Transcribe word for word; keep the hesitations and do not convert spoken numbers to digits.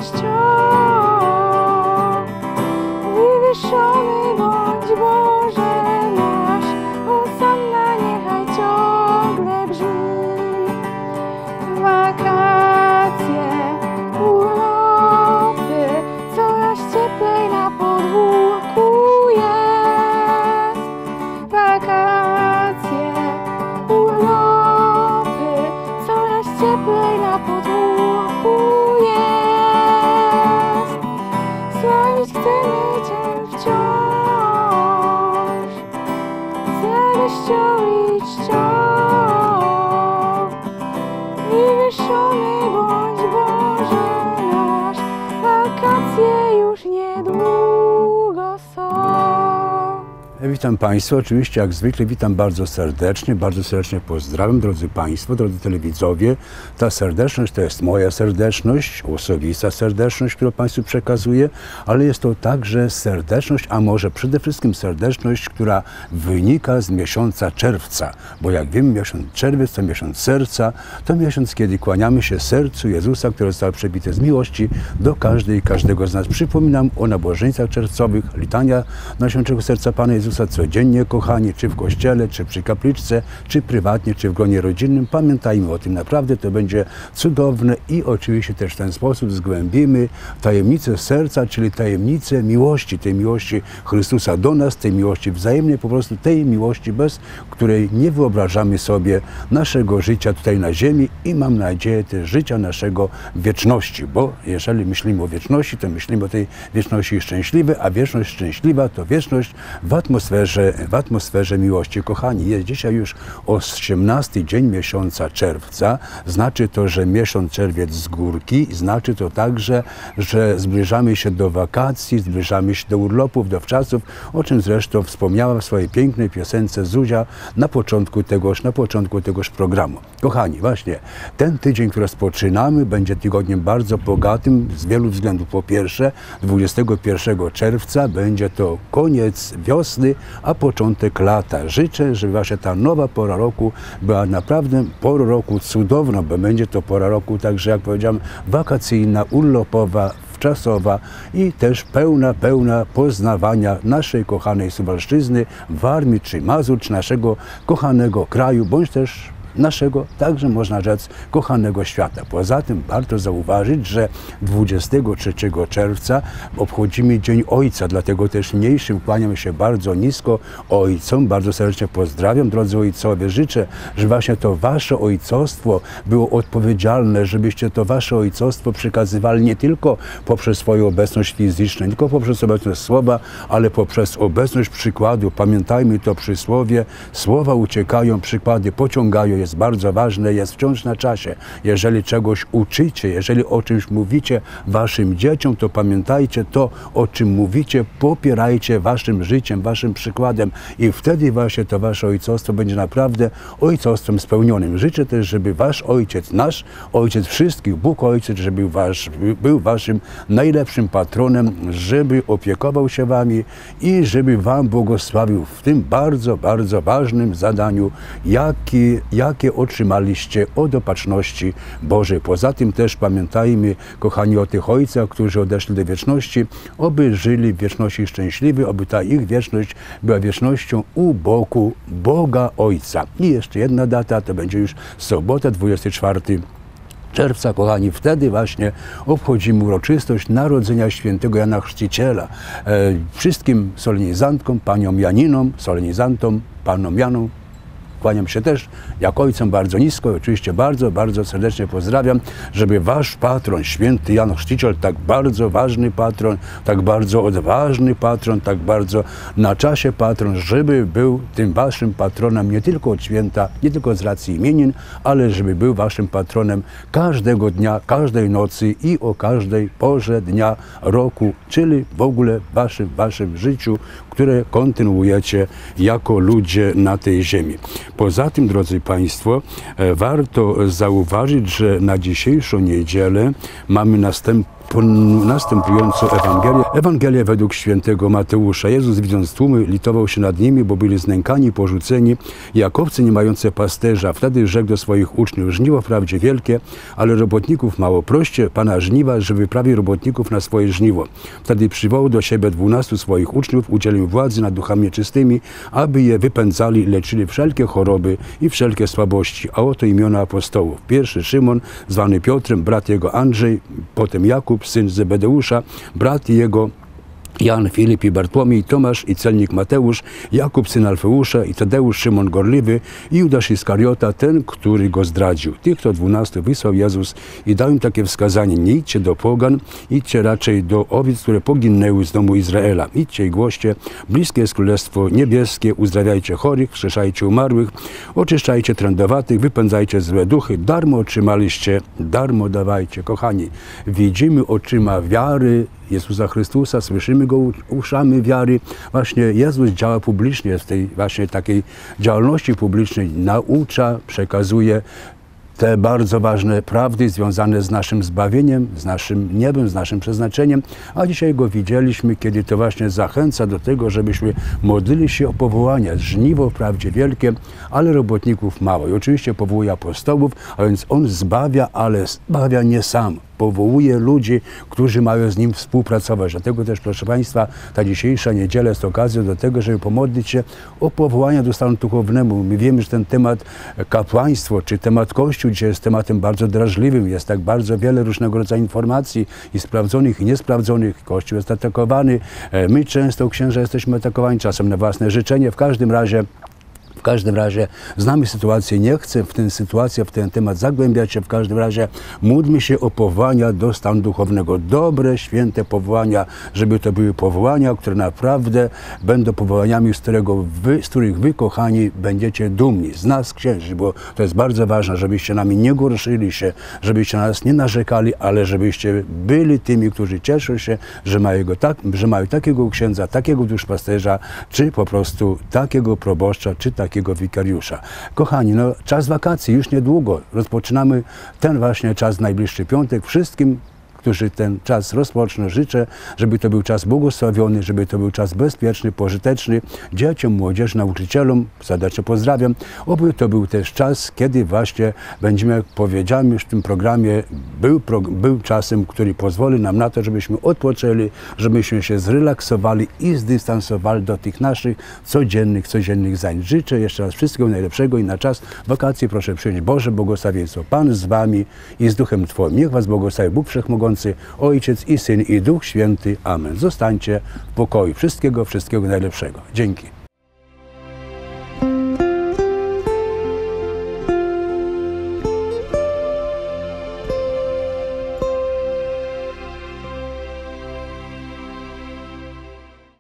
czcią. Wywyższony bądź Boże nasz, hosanna niechaj ciągle brzmi. Wakacje, urlopy, coraz cieplej na podwórku jest. Wakacje, urlopy, coraz cieplej na podwórku jest. Sławić chcemy Cię wciąż, z radością i czcią. Wywyższony bądź Boże nasz, wakacje już niedługo są. Witam Państwa, oczywiście jak zwykle witam bardzo serdecznie, bardzo serdecznie pozdrawiam, drodzy Państwo, drodzy telewidzowie. Ta serdeczność to jest moja serdeczność, osobista serdeczność, którą Państwu przekazuję, ale jest to także serdeczność, a może przede wszystkim serdeczność, która wynika z miesiąca czerwca, bo jak wiemy, miesiąc czerwiec to miesiąc serca, to miesiąc, kiedy kłaniamy się sercu Jezusa, który został przebity z miłości do każdej i każdego z nas. Przypominam o nabożeństwach czerwcowych, litania Najświętszego Serca Pana Jezusa codziennie, kochani, czy w kościele, czy przy kapliczce, czy prywatnie, czy w gronie rodzinnym. Pamiętajmy o tym, naprawdę to będzie cudowne i oczywiście też w ten sposób zgłębimy tajemnicę serca, czyli tajemnicę miłości, tej miłości Chrystusa do nas, tej miłości wzajemnej, po prostu tej miłości, bez której nie wyobrażamy sobie naszego życia tutaj na ziemi i mam nadzieję też życia naszego w wieczności, bo jeżeli myślimy o wieczności, to myślimy o tej wieczności szczęśliwej, a wieczność szczęśliwa to wieczność w atmosferze w atmosferze miłości. Kochani, jest dzisiaj już osiemnasty dzień miesiąca czerwca. Znaczy to, że miesiąc czerwiec z górki. Znaczy to także, że zbliżamy się do wakacji, zbliżamy się do urlopów, do wczasów, o czym zresztą wspomniała w swojej pięknej piosence Zuzia na początku tegoż, na początku tegoż programu. Kochani, właśnie ten tydzień, który rozpoczynamy, będzie tygodniem bardzo bogatym z wielu względów. Po pierwsze, dwudziestego pierwszego czerwca będzie to koniec wiosny, a początek lata. Życzę, żeby właśnie ta nowa pora roku była naprawdę porą roku cudowną, bo będzie to pora roku także, jak powiedziałem, wakacyjna, urlopowa, wczasowa i też pełna, pełna poznawania naszej kochanej Suwalszczyzny, Warmii czy Mazur, czy naszego kochanego kraju, bądź też naszego, także można rzec, kochanego świata. Poza tym warto zauważyć, że dwudziestego trzeciego czerwca obchodzimy Dzień Ojca, dlatego też mniejszym kłaniam się bardzo nisko ojcom. Bardzo serdecznie pozdrawiam, drodzy ojcowie. Życzę, żeby właśnie to wasze ojcostwo było odpowiedzialne, żebyście to wasze ojcostwo przekazywali nie tylko poprzez swoją obecność fizyczną, nie tylko poprzez obecność słowa, ale poprzez obecność przykładu. Pamiętajmy to przysłowie, słowa uciekają, przykłady pociągają. Jest bardzo ważne, jest wciąż na czasie. Jeżeli czegoś uczycie, jeżeli o czymś mówicie waszym dzieciom, to pamiętajcie to, o czym mówicie, popierajcie waszym życiem, waszym przykładem i wtedy właśnie to wasze ojcostwo będzie naprawdę ojcostwem spełnionym. Życzę też, żeby wasz ojciec, nasz ojciec wszystkich, Bóg Ojciec, żeby wasz, był waszym najlepszym patronem, żeby opiekował się wami i żeby wam błogosławił w tym bardzo, bardzo ważnym zadaniu, jaki, jak jakie otrzymaliście od opatrzności Bożej. Poza tym też pamiętajmy, kochani, o tych ojcach, którzy odeszli do wieczności, oby żyli w wieczności szczęśliwie, oby ta ich wieczność była wiecznością u boku Boga Ojca. I jeszcze jedna data, to będzie już sobota, dwudziestego czwartego czerwca, kochani, wtedy właśnie obchodzimy uroczystość narodzenia świętego Jana Chrzciciela. E, wszystkim solenizantkom, paniom Janinom, solenizantom, panom Janom, kłaniam się też jak ojcom bardzo nisko i oczywiście bardzo, bardzo serdecznie pozdrawiam, żeby wasz patron, święty Jan Chrzciciel, tak bardzo ważny patron, tak bardzo odważny patron, tak bardzo na czasie patron, żeby był tym waszym patronem nie tylko od święta, nie tylko z racji imienin, ale żeby był waszym patronem każdego dnia, każdej nocy i o każdej porze dnia, roku, czyli w ogóle w waszym, waszym życiu, które kontynuujecie jako ludzie na tej ziemi. Poza tym, drodzy Państwo, warto zauważyć, że na dzisiejszą niedzielę mamy następ następującą Ewangelię. Ewangelia według świętego Mateusza. Jezus, widząc tłumy, litował się nad nimi, bo byli znękani i porzuceni, jak owce nie mające pasterza. Wtedy rzekł do swoich uczniów: żniwo wprawdzie wielkie, ale robotników mało. Proście Pana żniwa, że wyprawi robotników na swoje żniwo. Wtedy przywołał do siebie dwunastu swoich uczniów, udzielił władzy nad duchami nieczystymi, aby je wypędzali, leczyli wszelkie choroby i wszelkie słabości. A oto imiona apostołów. Pierwszy Szymon, zwany Piotrem, brat jego Andrzej, potem Jakub, syn Zebedeusza, brat jego Jan, Filip i Bartłomiej, Tomasz i celnik Mateusz, Jakub, syn Alfeusza i Tadeusz, Szymon Gorliwy i Judasz Iskariota, ten, który go zdradził. Tych to dwunastu wysłał Jezus i dał im takie wskazanie: nie idźcie do pogan, idźcie raczej do owiec, które poginęły z domu Izraela. Idźcie i głoście, bliskie jest Królestwo Niebieskie, uzdrawiajcie chorych, wskrzeszajcie umarłych, oczyszczajcie trędowatych, wypędzajcie złe duchy, darmo otrzymaliście, darmo dawajcie. Kochani, widzimy oczyma wiary Jezusa Chrystusa, słyszymy Go uszami wiary. Właśnie Jezus działa publicznie, w tej właśnie takiej działalności publicznej naucza, przekazuje te bardzo ważne prawdy związane z naszym zbawieniem, z naszym niebem, z naszym przeznaczeniem, a dzisiaj Go widzieliśmy, kiedy to właśnie zachęca do tego, żebyśmy modlili się o powołania. Żniwo wprawdzie wielkie, ale robotników mało. I oczywiście powołuje apostołów, a więc On zbawia, ale zbawia nie sam. Powołuje ludzi, którzy mają z Nim współpracować. Dlatego też, proszę Państwa, ta dzisiejsza niedziela jest okazją do tego, żeby pomodlić się o powołania do stanu duchownemu. My wiemy, że ten temat kapłaństwo, czy temat Kościół dzisiaj jest tematem bardzo drażliwym. Jest tak bardzo wiele różnego rodzaju informacji i sprawdzonych, i niesprawdzonych. Kościół jest atakowany. My często, księża, jesteśmy atakowani, czasem na własne życzenie. W każdym razie W każdym razie znamy sytuację, nie chcę w tę sytuację, w ten temat zagłębiać się. W każdym razie módlmy się o powołania do stanu duchownego. Dobre, święte powołania, żeby to były powołania, które naprawdę będą powołaniami, z, którego wy, z których wy, kochani, będziecie dumni. Z nas, księży, bo to jest bardzo ważne, żebyście nami nie gorszyli się, żebyście na nas nie narzekali, ale żebyście byli tymi, którzy cieszą się, że mają, go tak, że mają takiego księdza, takiego duszpasterza, czy po prostu takiego proboszcza, czy takiego takiego wikariusza. Kochani, no czas wakacji już niedługo. Rozpoczynamy ten właśnie czas, najbliższy piątek. Wszystkim, którzy ten czas rozpoczną, życzę, żeby to był czas błogosławiony, żeby to był czas bezpieczny, pożyteczny. Dzieciom, młodzieży, nauczycielom serdecznie pozdrawiam. Oby to był też czas, kiedy właśnie będziemy, jak powiedziałem już w tym programie, był, pro, był czasem, który pozwoli nam na to, żebyśmy odpoczęli, żebyśmy się zrelaksowali i zdystansowali do tych naszych codziennych, codziennych zajęć. Życzę jeszcze raz wszystkiego najlepszego i na czas wakacji proszę przyjąć Boże błogosławieństwo. Pan z wami i z duchem Twoim. Niech was błogosławi Bóg Wszechmogący, Ojciec i Syn i Duch Święty. Amen. Zostańcie w pokoju. Wszystkiego, wszystkiego najlepszego. Dzięki.